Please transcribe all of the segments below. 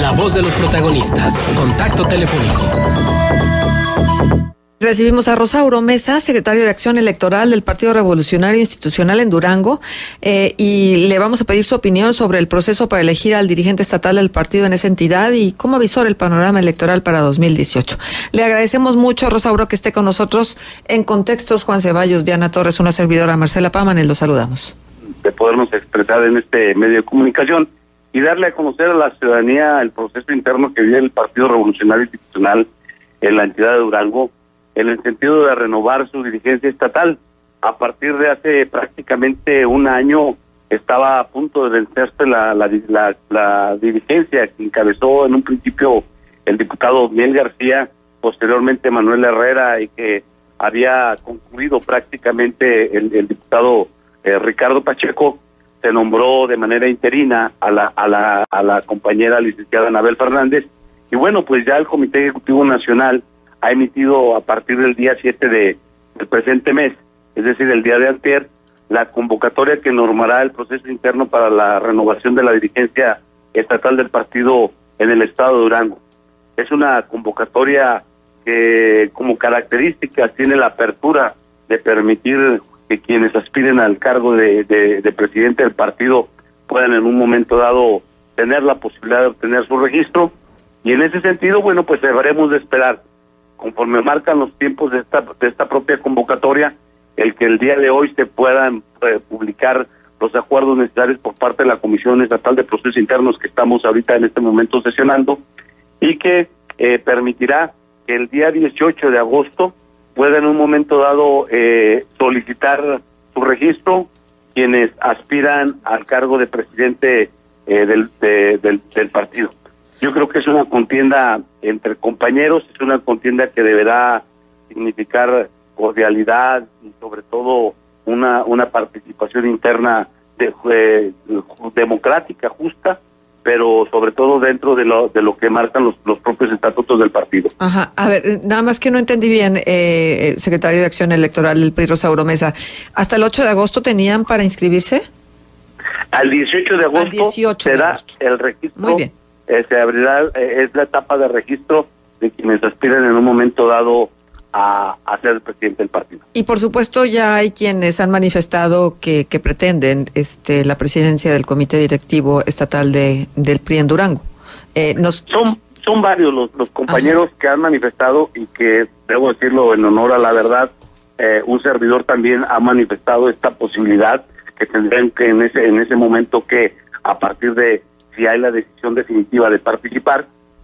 La voz de los protagonistas. Contacto telefónico. Recibimos a Rosauro Mesa, secretario de Acción Electoral del Partido Revolucionario Institucional en Durango, y le vamos a pedir su opinión sobre el proceso para elegir al dirigente estatal del partido en esa entidad y cómo avisora el panorama electoral para 2018. Le agradecemos mucho, Rosauro, que esté con nosotros en Contextos. Juan Ceballos, Diana Torres, una servidora, Marcela Pámanes, los saludamos. De podernos expresar en este medio de comunicación y darle a conocer a la ciudadanía el proceso interno que vive el Partido Revolucionario Institucional en la entidad de Durango, en el sentido de renovar su dirigencia estatal. A partir de hace prácticamente un año estaba a punto de vencerse la dirigencia que encabezó en un principio el diputado Miel García, posteriormente Manuel Herrera, y que había concluido prácticamente el diputado Ricardo Pacheco. Se nombró de manera interina a la compañera licenciada Anabel Fernández, y bueno, pues ya el Comité Ejecutivo Nacional ha emitido a partir del día 7 del presente mes, es decir, el día de antier, la convocatoria que normará el proceso interno para la renovación de la dirigencia estatal del partido en el estado de Durango. Es una convocatoria que como características tiene la apertura de permitir que quienes aspiren al cargo de presidente del partido puedan en un momento dado tener la posibilidad de obtener su registro, y en ese sentido, bueno, pues deberemos de esperar, conforme marcan los tiempos de esta propia convocatoria, el que el día de hoy se puedan publicar los acuerdos necesarios por parte de la Comisión Estatal de Procesos Internos que estamos ahorita en este momento sesionando, y que permitirá que el día 18 de agosto pueda en un momento dado solicitar su registro quienes aspiran al cargo de presidente del partido. Yo creo que es una contienda entre compañeros, es una contienda que deberá significar cordialidad y sobre todo una participación interna democrática, justa, pero sobre todo dentro de lo que marcan los propios estatutos del partido. Ajá, a ver, nada más que no entendí bien, secretario de Acción Electoral del PRI, Rosauro Mesa, ¿hasta el 8 de agosto tenían para inscribirse? Al 18 de agosto será el registro. Muy bien. Se abrirá, es la etapa de registro de quienes aspiran en un momento dado a ser el presidente del partido. Y por supuesto ya hay quienes han manifestado que pretenden la presidencia del comité directivo estatal del PRI en Durango. Son varios los compañeros que han manifestado, y que, debo decirlo en honor a la verdad, un servidor también ha manifestado esta posibilidad, que tendrán que en ese momento, que a partir de si hay la decisión definitiva de participar,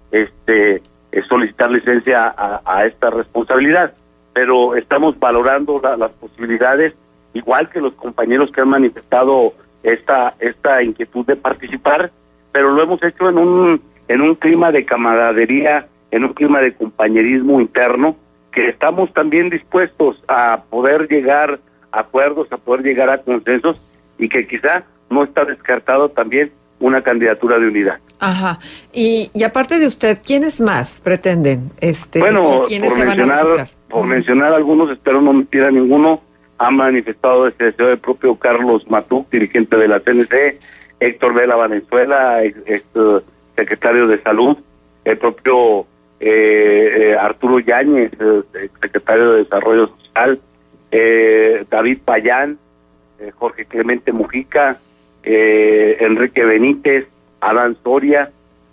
solicitar licencia a esta responsabilidad. Pero estamos valorando las posibilidades, igual que los compañeros que han manifestado esta inquietud de participar, pero lo hemos hecho en un clima de camaradería, en un clima de compañerismo interno, que estamos también dispuestos a poder llegar a acuerdos, a poder llegar a consensos, y que quizá no está descartado también una candidatura de unidad. Ajá. Y aparte de usted, ¿quiénes más pretenden? Bueno, ¿quiénes se van a registrar? Por mencionar algunos, espero no mentir a ninguno, ha manifestado este deseo el propio Carlos Matuc, dirigente de la CNC, Héctor Vela Valenzuela, secretario de Salud, el propio Arturo Yáñez, secretario de Desarrollo Social, David Payán, Jorge Clemente Mujica, Enrique Benítez, Adán Soria,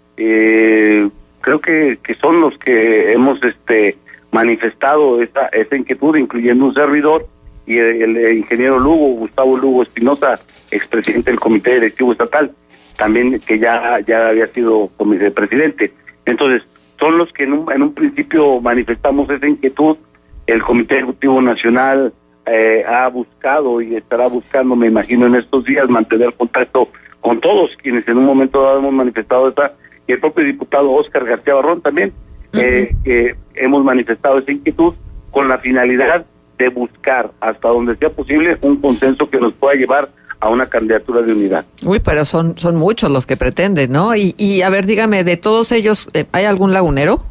creo que son los que hemos manifestado esa inquietud, incluyendo un servidor y el ingeniero Gustavo Lugo Espinosa, expresidente del Comité Directivo Estatal, también, que ya había sido vicepresidente. Entonces, son los que en un principio manifestamos esa inquietud. El Comité Ejecutivo Nacional ha buscado y estará buscando, me imagino, en estos días, mantener contacto con todos quienes en un momento dado hemos manifestado y el propio diputado Óscar García Barrón también, hemos manifestado esa inquietud con la finalidad de buscar, hasta donde sea posible, un consenso que nos pueda llevar a una candidatura de unidad. Uy, pero son muchos los que pretenden, ¿no? Y a ver, dígame, de todos ellos, ¿hay algún lagunero?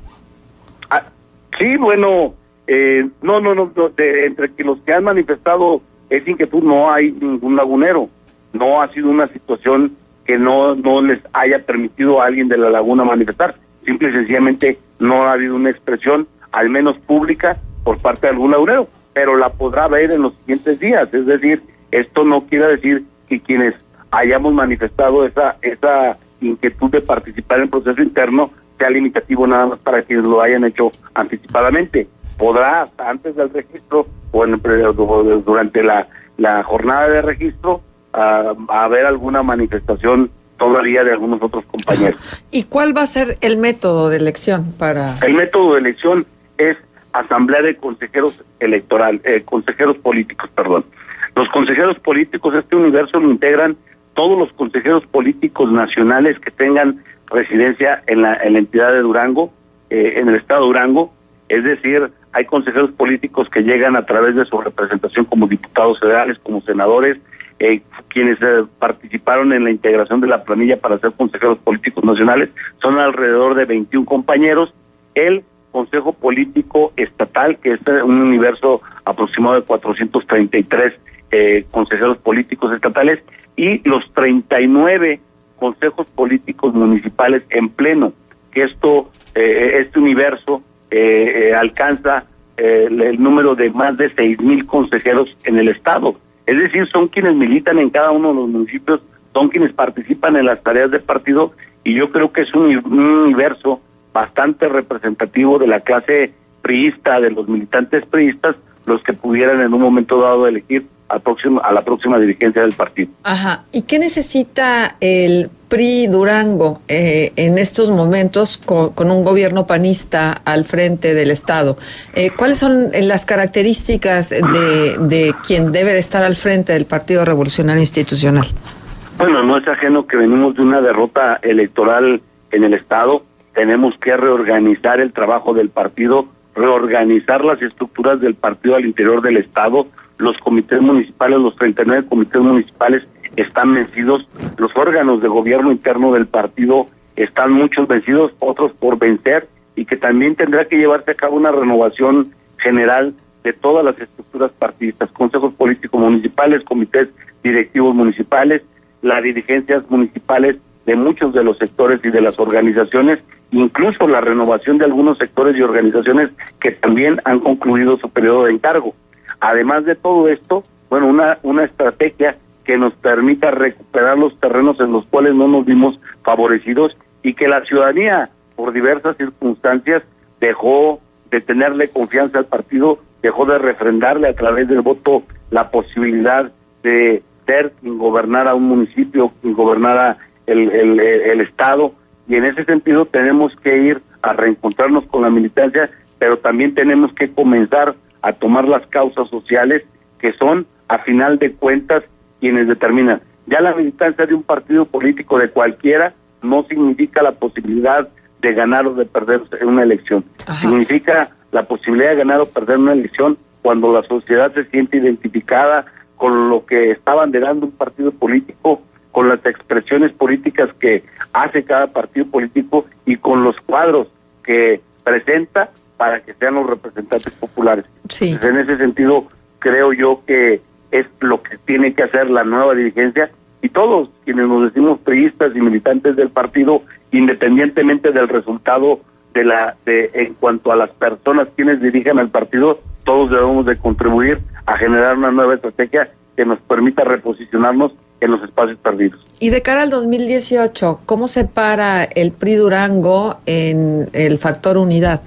Sí, bueno, entre los que han manifestado esa inquietud no hay ningún lagunero. No ha sido una situación que no les haya permitido a alguien de la Laguna manifestar. Simple y sencillamente no ha habido una expresión, al menos pública, por parte de algún lagunero, pero la podrá ver en los siguientes días. Es decir, esto no quiere decir que quienes hayamos manifestado esa inquietud de participar en el proceso interno sea limitativo nada más para quienes lo hayan hecho anticipadamente. Podrá, hasta antes del registro o durante la jornada de registro, haber alguna manifestación todavía de algunos otros compañeros. ¿Y cuál va a ser el método de elección para...? El método de elección es asamblea de consejeros consejeros políticos, perdón. Los consejeros políticos, este universo lo integran todos los consejeros políticos nacionales que tengan residencia en la entidad de Durango, en el estado de Durango. Es decir, hay consejeros políticos que llegan a través de su representación como diputados federales, como senadores, quienes participaron en la integración de la planilla para ser consejeros políticos nacionales. Son alrededor de 21 compañeros. El Consejo Político Estatal, que es un universo aproximado de 433 consejeros políticos estatales, y los 39 consejos políticos municipales en pleno, que este universo alcanza el número de más de 6,000 consejeros en el estado. Es decir, son quienes militan en cada uno de los municipios, son quienes participan en las tareas del partido, y yo creo que es un universo bastante representativo de la clase priista, de los militantes priistas, los que pudieran en un momento dado elegir a la próxima dirigencia del partido. Ajá. ¿Y qué necesita el PRI Durango en estos momentos con un gobierno panista al frente del Estado? ¿Cuáles son las características de quien debe de estar al frente del Partido Revolucionario Institucional? Bueno, no es ajeno que venimos de una derrota electoral en el Estado. Tenemos que reorganizar el trabajo del partido, reorganizar las estructuras del partido al interior del Estado. Los comités municipales, los 39 comités municipales están vencidos, los órganos de gobierno interno del partido están muchos vencidos, otros por vencer, y que también tendrá que llevarse a cabo una renovación general de todas las estructuras partidistas, consejos políticos municipales, comités directivos municipales, las dirigencias municipales de muchos de los sectores y de las organizaciones, incluso la renovación de algunos sectores y organizaciones que también han concluido su periodo de encargo. Además de todo esto, bueno, una estrategia que nos permita recuperar los terrenos en los cuales no nos vimos favorecidos y que la ciudadanía, por diversas circunstancias, dejó de tenerle confianza al partido, dejó de refrendarle a través del voto la posibilidad de ser quien gobernara un municipio, quien gobernara el Estado, y en ese sentido tenemos que ir a reencontrarnos con la militancia, pero también tenemos que comenzar a tomar las causas sociales que son, a final de cuentas, quienes determinan. Ya la militancia de un partido político de cualquiera no significa la posibilidad de ganar o de perder en una elección. Ajá. Significa la posibilidad de ganar o perder una elección cuando la sociedad se siente identificada con lo que está banderando un partido político, con las expresiones políticas que hace cada partido político y con los cuadros que presenta para que sean los representantes populares. Sí. Entonces, en ese sentido, creo yo que es lo que tiene que hacer la nueva dirigencia, y todos quienes nos decimos priistas y militantes del partido, independientemente del resultado en cuanto a las personas quienes dirigen al partido, todos debemos de contribuir a generar una nueva estrategia que nos permita reposicionarnos en los espacios perdidos. Y de cara al 2018, ¿cómo se para el PRI Durango en el factor unidad?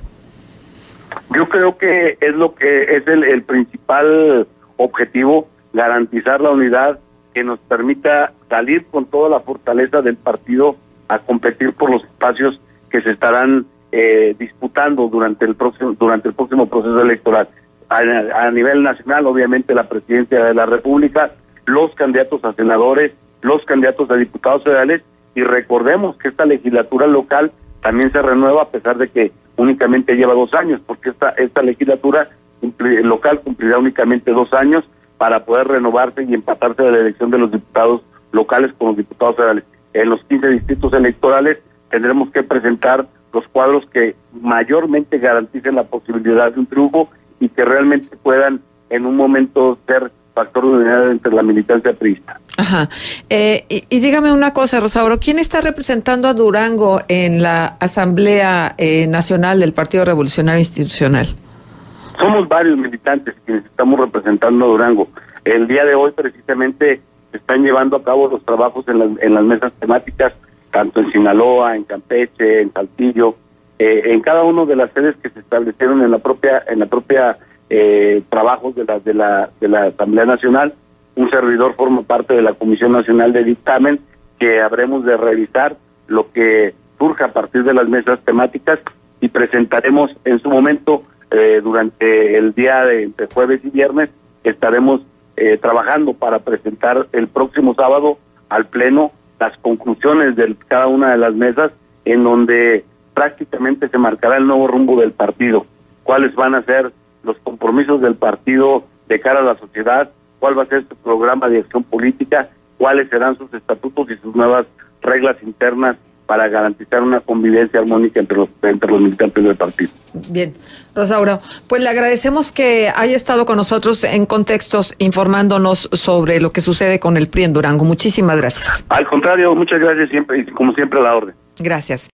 Yo creo que es lo que es el principal objetivo, garantizar la unidad que nos permita salir con toda la fortaleza del partido a competir por los espacios que se estarán disputando durante el próximo proceso electoral. A nivel nacional, obviamente, la presidencia de la República, los candidatos a senadores, los candidatos a diputados federales, y recordemos que esta legislatura local también se renueva a pesar de que únicamente lleva 2 años, porque esta legislatura local cumplirá únicamente 2 años para poder renovarse y empatarse de la elección de los diputados locales con los diputados federales. En los 15 distritos electorales tendremos que presentar los cuadros que mayormente garanticen la posibilidad de un triunfo y que realmente puedan en un momento ser factor de unidad entre la militancia priista. Ajá. Y dígame una cosa, Rosauro, ¿quién está representando a Durango en la Asamblea Nacional del Partido Revolucionario Institucional? Somos varios militantes quienes estamos representando a Durango. El día de hoy precisamente se están llevando a cabo los trabajos en las mesas temáticas, tanto en Sinaloa, en Campeche, en Saltillo, en cada una de las sedes que se establecieron en la propia trabajos de la Asamblea Nacional. Un servidor forma parte de la Comisión Nacional de Dictamen, que habremos de revisar lo que surja a partir de las mesas temáticas y presentaremos en su momento, durante el día de entre jueves y viernes, estaremos trabajando para presentar el próximo sábado al Pleno las conclusiones de cada una de las mesas, en donde prácticamente se marcará el nuevo rumbo del partido, cuáles van a ser los compromisos del partido de cara a la sociedad, cuál va a ser su programa de acción política, cuáles serán sus estatutos y sus nuevas reglas internas para garantizar una convivencia armónica entre los militantes del partido. Bien, Rosauro, pues le agradecemos que haya estado con nosotros en Contextos informándonos sobre lo que sucede con el PRI en Durango. Muchísimas gracias. Al contrario, muchas gracias siempre y como siempre a la orden. Gracias.